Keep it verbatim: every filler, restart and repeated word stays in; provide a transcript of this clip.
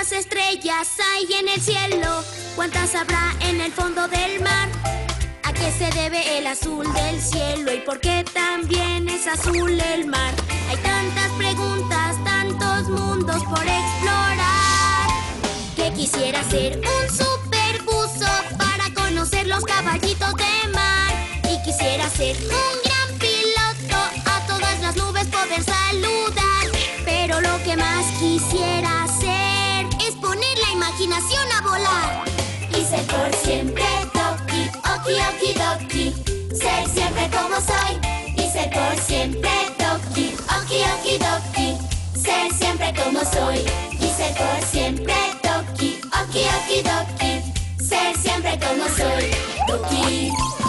¿Cuántas estrellas hay en el cielo? ¿Cuántas habrá en el fondo del mar? ¿A qué se debe el azul del cielo? ¿Y por qué también es azul el mar? Hay tantas preguntas, tantos mundos por explorar, que quisiera ser un superbuzo para conocer los caballitos de mar. Y quisiera ser un gran piloto, a todas las nubes poder saludar. Pero lo que más quisiera hacer es poner la imaginación a volar. Y ser por siempre Doki, oki, oki, doki. Ser siempre como soy. Y ser por siempre Doki, oki, oki, doki. Ser siempre como soy. Y ser por siempre Doki, oki, oki, doki. Ser siempre como soy. Doki.